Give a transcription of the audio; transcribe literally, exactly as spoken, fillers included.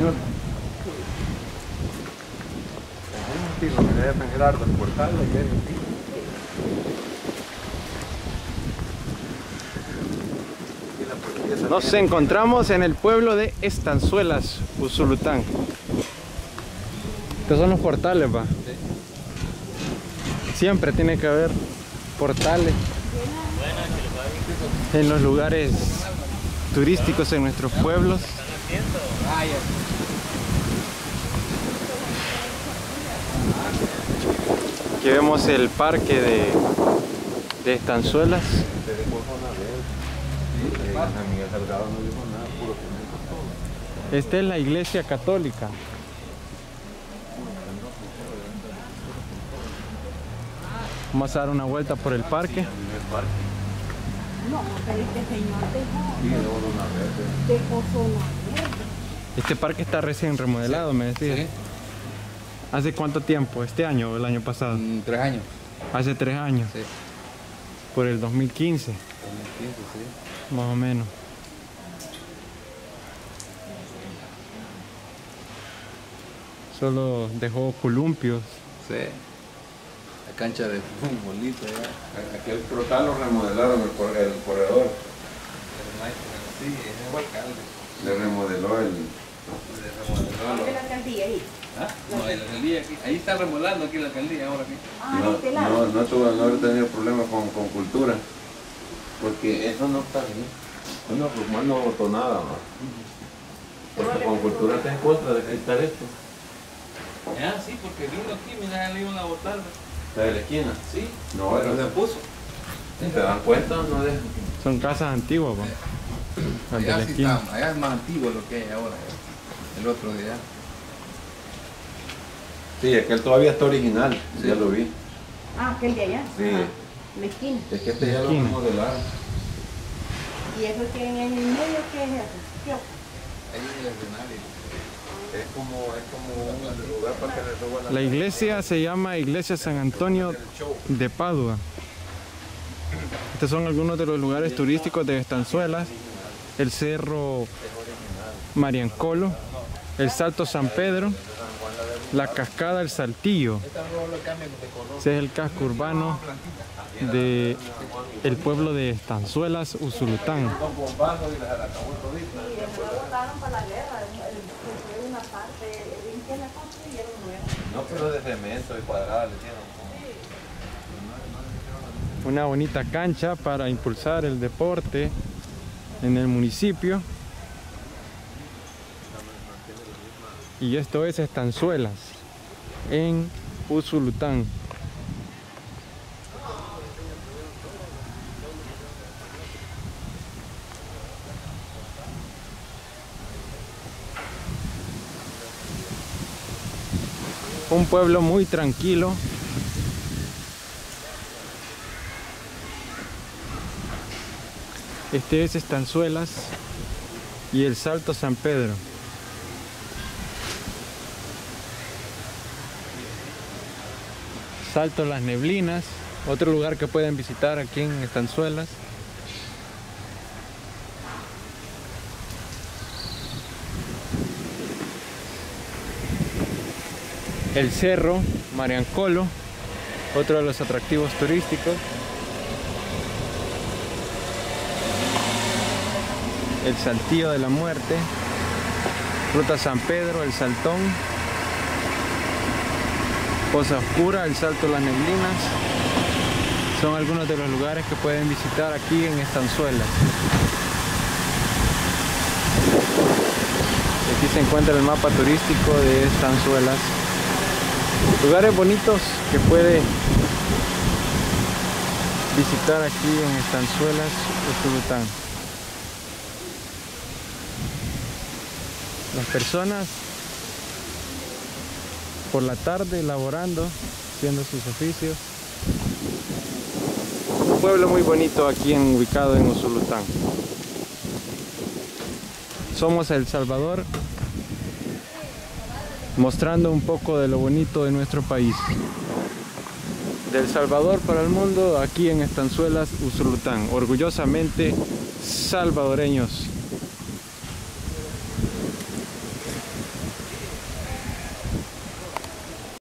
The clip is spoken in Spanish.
español. Sí, la Universidad de San Gerardo, el portal, la que hay aquí. Nos encontramos en el pueblo de Estanzuelas, Usulután. Estos son los portales, va. Siempre tiene que haber portales en los lugares turísticos en nuestros pueblos. Aquí vemos el parque de, de Estanzuelas. Esta es la iglesia católica. Vamos a dar una vuelta por el parque. No, pero este señor dejó, dejó zona verde. Este parque está recién remodelado, me decía. Sí. ¿Hace cuánto tiempo? ¿Este año o el año pasado? Mm, tres años. Hace tres años. Sí. Por el dos mil quince. dos mil quince, sí. Más o menos. Solo dejó columpios. Sí. La cancha de futbolito ya. Aquel portal lo remodelaron, el, cor el corredor. Sí, es el alcalde. Le remodeló el... Le remodeló. ¿Dónde la alcaldía ahí? ¿Ah? No, la alcaldía aquí. Ahí está remodando aquí la alcaldía ahora aquí. Ah, No, de este lado. no, no tuvo no haber tenido problemas con, con cultura. Porque eso no está bien. Bueno, pues más no votó nada, ¿no? Porque con cultura está en contra de quitar esto. Ah, sí, porque vino aquí, mira, le iban a votar. ¿La de la esquina? Sí. No, pero pero se puso. si te dan cuenta, no dejan. Son casas antiguas, pa. Las de la Allá, sí esquina. está, allá es más antiguo lo que hay ahora. eh. El otro día. Sí, aquel todavía está original, Sí. ya lo vi. Ah, aquel de allá. Sí. Ah, la esquina. Es que este ya lo Esquina. remodelaron. ¿Y eso que en el medio qué es eso? ¿Qué? Ahí es el escenario. Es como, es como un lugar para que le suban La iglesia se llama Iglesia San Antonio de Padua. Estos son algunos de los lugares turísticos de Estanzuelas. El Cerro Mariancolo, el Salto San Pedro, la Cascada El Saltillo. Ese es el casco urbano de el pueblo de Estanzuelas, Usulután. Y después votaron para la guerra. Fue una parte, limpian la cosa y era nueva. No, pero de cemento y cuadrada le hicieron como... Una bonita cancha para impulsar el deporte en el municipio. Y esto es Estanzuelas, en Usulután. Un pueblo muy tranquilo. Este es Estanzuelas y el Salto San Pedro. Salto Las Neblinas, otro lugar que pueden visitar aquí en Estanzuelas. El Cerro Mariancolo, otro de los atractivos turísticos. El Saltillo de la Muerte, Ruta San Pedro, el Saltón, Poza Oscura, el Salto Las Neblinas. Son algunos de los lugares que pueden visitar aquí en Estanzuelas. Aquí se encuentra el mapa turístico de Estanzuelas. Lugares bonitos que puede visitar aquí en Estanzuelas, Usulután. Las personas por la tarde laborando, haciendo sus oficios. Un pueblo muy bonito aquí en, ubicado en Usulután. Somos El Salvador, mostrando un poco de lo bonito de nuestro país. Del Salvador para el mundo, aquí en Estanzuelas, Usulután. Orgullosamente salvadoreños.